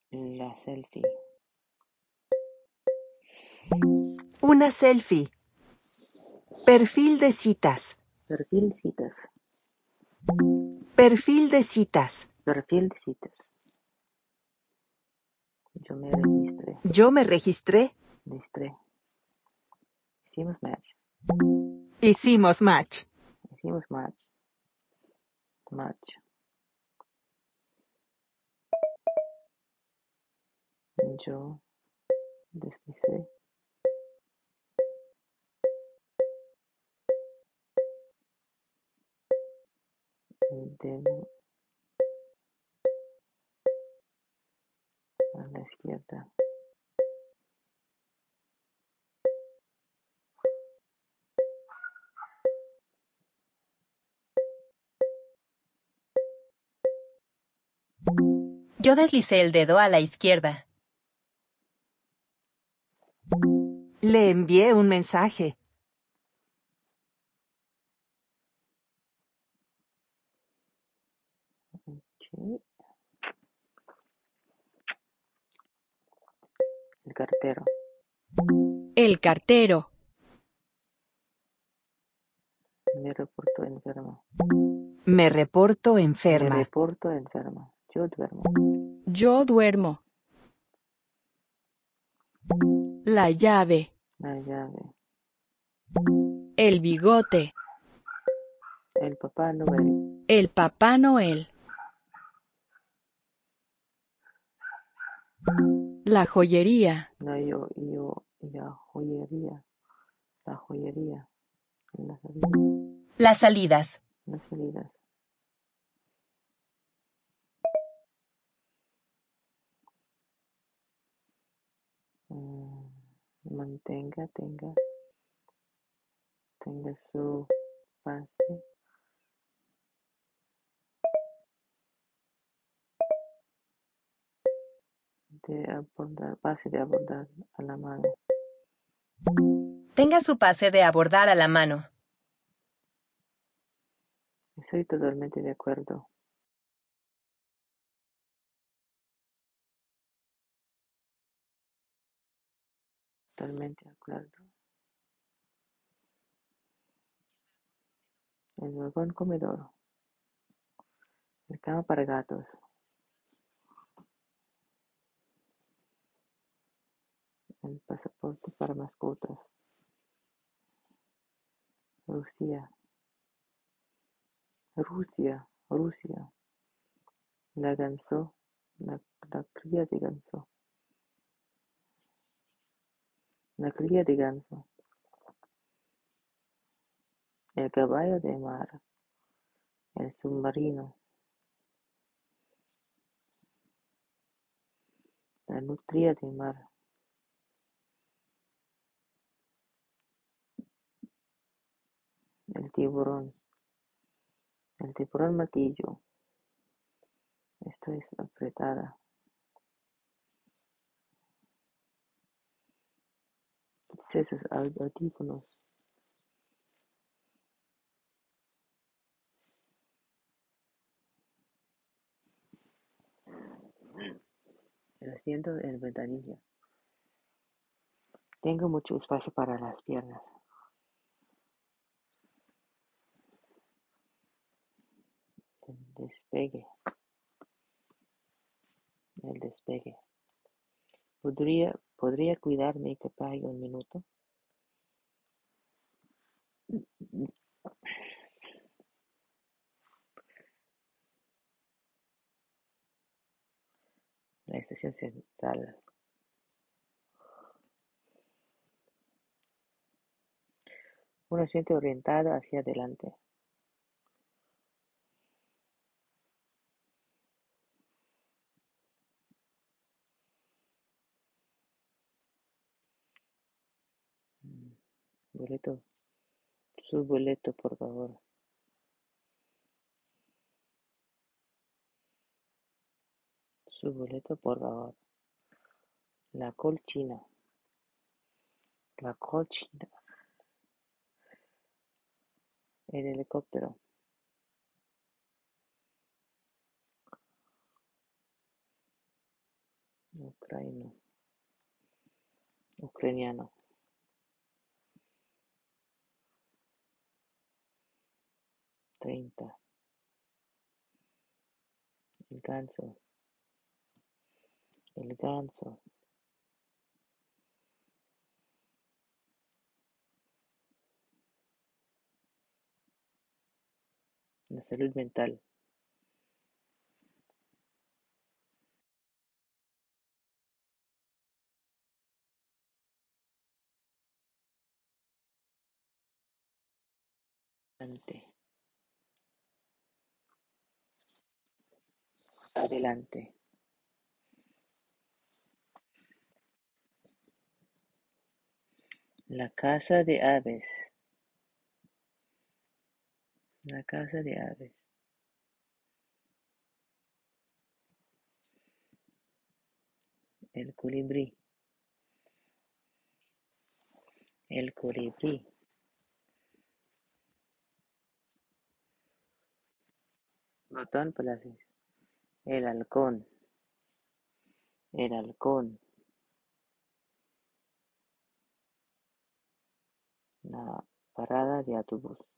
La selfie. Una selfie. Perfil de citas. Perfil citas. Perfil de citas. Perfil citas. Yo me registré. Yo me registré. Registré. Hicimos match. Hicimos match. Hicimos match. Match. Yo deslicé. El dedo a la izquierda. Yo deslicé el dedo a la izquierda. Le envié un mensaje. Okay. El cartero. El cartero. Me reportó enfermo. Me reporto Me enferma. reporto enfermo. Yo duermo. Yo duermo. La llave. La llave. El bigote. El Papá Noel. El Papá Noel. La joyería. La joyería. La joyería. Las salidas. Las salidas. Las salidas. Mantenga, tenga su base de abordar a la mano. Tenga su pase de abordar a la mano. Estoy totalmente de acuerdo. Totalmente de acuerdo. El vagón comedor. El cama para gatos. El pasaporte para mascotas. Rusia. La ganso. La cría de ganso. La cría de ganso. El caballo de mar. El submarino. La nutria de mar. El tiburón. El tiburón martillo. Esto es apretada. Esos audífonos. El asiento en ventanilla. Tengo mucho espacio para las piernas. El despegue. El despegue. ¿Podría cuidar mi equipaje un minuto? La estación central. Un asiento orientado hacia adelante. Boleto. Su boleto, por favor. Su boleto, por favor. La colchina. La colchina. El helicóptero. ucraino, ucraniano, 30, el ganso, la salud mental, adelante, la casa de aves, el colibrí, botón palacios, el halcón, la parada de autobús.